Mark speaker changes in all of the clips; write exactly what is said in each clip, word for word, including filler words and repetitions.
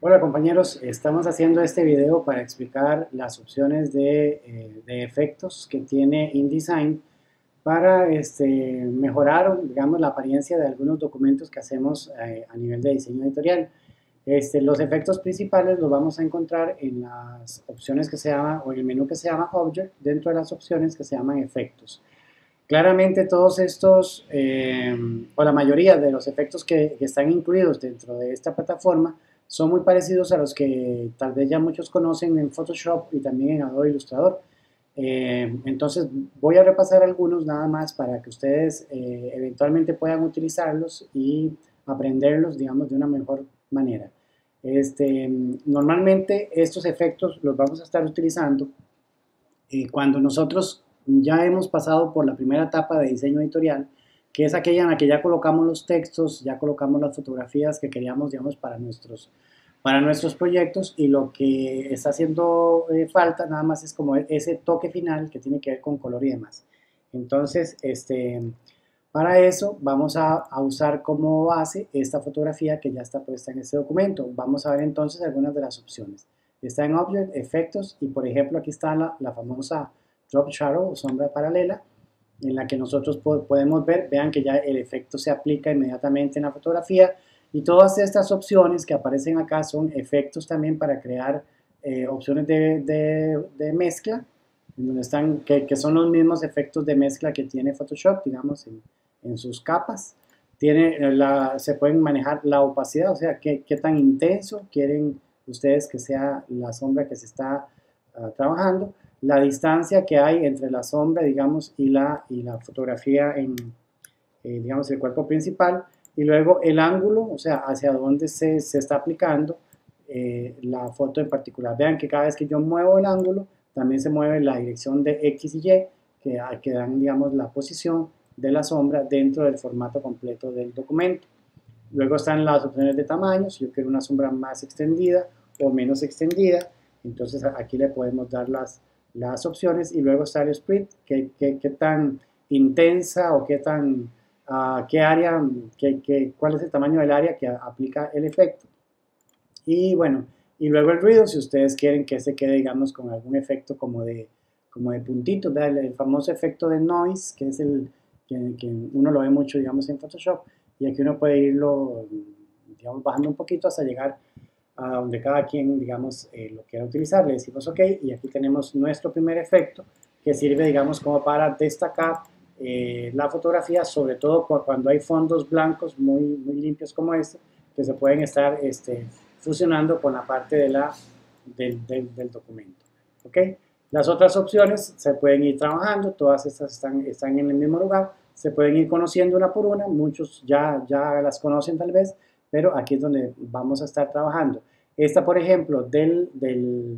Speaker 1: Hola compañeros, estamos haciendo este video para explicar las opciones de, eh, de efectos que tiene InDesign para este, mejorar, digamos, la apariencia de algunos documentos que hacemos eh, a nivel de diseño editorial. Este, los efectos principales los vamos a encontrar en las opciones que se llama, o en el menú que se llama Object, dentro de las opciones que se llaman efectos. Claramente todos estos, eh, o la mayoría de los efectos que, que están incluidos dentro de esta plataforma son muy parecidos a los que tal vez ya muchos conocen en Photoshop y también en Adobe Illustrator. Eh, entonces voy a repasar algunos nada más para que ustedes eh, eventualmente puedan utilizarlos y aprenderlos, digamos, de una mejor manera. Este, normalmente estos efectos los vamos a estar utilizando eh, cuando nosotros ya hemos pasado por la primera etapa de diseño editorial, que es aquella en la que ya colocamos los textos, ya colocamos las fotografías que queríamos, digamos, para nuestros, para nuestros proyectos, y lo que está haciendo eh, falta nada más es como ese toque final que tiene que ver con color y demás. Entonces, este, para eso vamos a, a usar como base esta fotografía que ya está puesta en este documento. Vamos a ver entonces algunas de las opciones. Está en Object, Efectos, y por ejemplo aquí está la, la famosa Drop Shadow o sombra paralela, en la que nosotros po podemos ver, vean que ya el efecto se aplica inmediatamente en la fotografía, y todas estas opciones que aparecen acá son efectos también para crear eh, opciones de, de, de mezcla, en donde están, que, que, son los mismos efectos de mezcla que tiene Photoshop, digamos, en, en sus capas. Tiene la, se pueden manejar la opacidad, o sea, qué, qué tan intenso quieren ustedes que sea la sombra que se está uh, trabajando, la distancia que hay entre la sombra, digamos, y la, y la fotografía en, eh, digamos, el cuerpo principal, y luego el ángulo, o sea, hacia dónde se, se está aplicando eh, la foto en particular. Vean que cada vez que yo muevo el ángulo, también se mueve la dirección de X y Y, que, que dan, digamos, la posición de la sombra dentro del formato completo del documento. Luego están las opciones de tamaño, si yo quiero una sombra más extendida o menos extendida, entonces aquí le podemos dar las, las opciones. Y luego está el split, que, que, que tan intensa o qué tan, uh, qué área, que, que, cuál es el tamaño del área que aplica el efecto. Y bueno, y luego el ruido, si ustedes quieren que se quede, digamos, con algún efecto como de, como de puntitos, ¿verdad? El, el famoso efecto de noise, que es el que, que uno lo ve mucho, digamos, en Photoshop, y aquí uno puede irlo, digamos, bajando un poquito hasta llegar a donde cada quien, digamos, eh, lo quiera utilizar. Le decimos OK, y aquí tenemos nuestro primer efecto, que sirve, digamos, como para destacar eh, la fotografía, sobre todo cuando hay fondos blancos muy, muy limpios como este, que se pueden estar este, fusionando con la parte de la, del, del, del documento. ¿Ok? Las otras opciones se pueden ir trabajando, todas estas están, están en el mismo lugar, se pueden ir conociendo una por una, muchos ya, ya las conocen tal vez, pero aquí es donde vamos a estar trabajando. Esta, por ejemplo, del, del,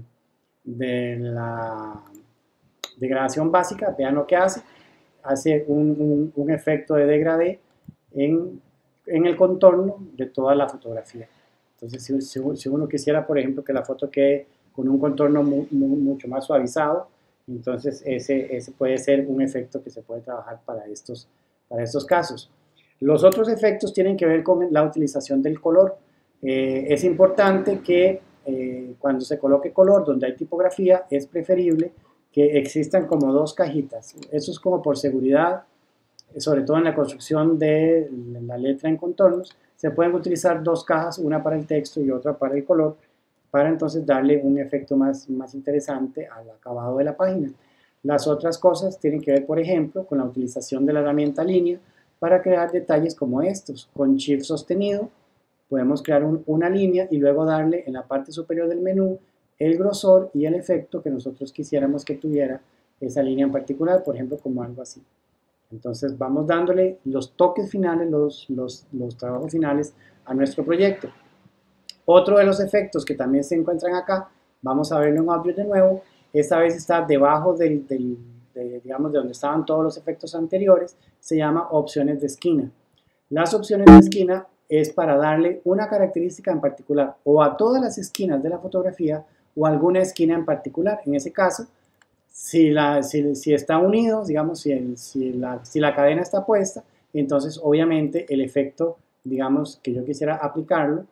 Speaker 1: de la degradación básica, vean lo que hace, hace un, un, un efecto de degradé en, en el contorno de toda la fotografía. Entonces, si, si, si uno quisiera, por ejemplo, que la foto quede con un contorno muy, muy, mucho más suavizado, entonces ese, ese puede ser un efecto que se puede trabajar para estos, para estos casos. Los otros efectos tienen que ver con la utilización del color. Eh, es importante que eh, cuando se coloque color donde hay tipografía, es preferible que existan como dos cajitas. Eso es como por seguridad, sobre todo en la construcción de la letra en contornos. Se pueden utilizar dos cajas, una para el texto y otra para el color, para entonces darle un efecto más, más interesante al acabado de la página. Las otras cosas tienen que ver, por ejemplo, con la utilización de la herramienta línea para crear detalles como estos. Con Shift sostenido podemos crear un, una línea y luego darle en la parte superior del menú el grosor y el efecto que nosotros quisiéramos que tuviera esa línea en particular, por ejemplo, como algo así. Entonces vamos dándole los toques finales, los, los, los trabajos finales a nuestro proyecto. Otro de los efectos que también se encuentran acá, vamos a verlo en Object de nuevo, esta vez está debajo del, del, de, digamos, de donde estaban todos los efectos anteriores, se llama opciones de esquina. Las opciones de esquina es para darle una característica en particular o a todas las esquinas de la fotografía o a alguna esquina en particular. En ese caso, si, la, si, si está unido, digamos, si, el, si, la, si la cadena está puesta, entonces obviamente el efecto, digamos, que yo quisiera aplicarlo,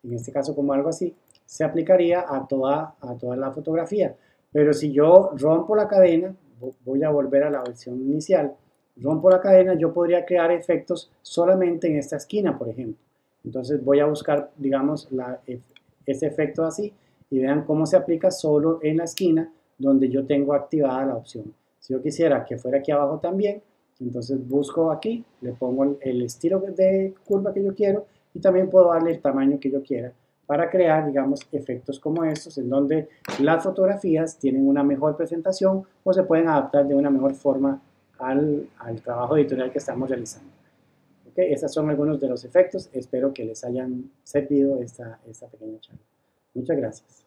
Speaker 1: en este caso como algo así, se aplicaría a toda, a toda la fotografía. Pero si yo rompo la cadena, voy a volver a la versión inicial, rompo la cadena, yo podría crear efectos solamente en esta esquina, por ejemplo. Entonces voy a buscar, digamos, la, ese efecto así y vean cómo se aplica solo en la esquina donde yo tengo activada la opción. Si yo quisiera que fuera aquí abajo también, entonces busco aquí, le pongo el, el estilo de curva que yo quiero y también puedo darle el tamaño que yo quiera para crear, digamos, efectos como estos en donde las fotografías tienen una mejor presentación o se pueden adaptar de una mejor forma al, al trabajo editorial que estamos realizando. Okay, esos son algunos de los efectos. Espero que les hayan servido esta, esta pequeña charla. Muchas gracias.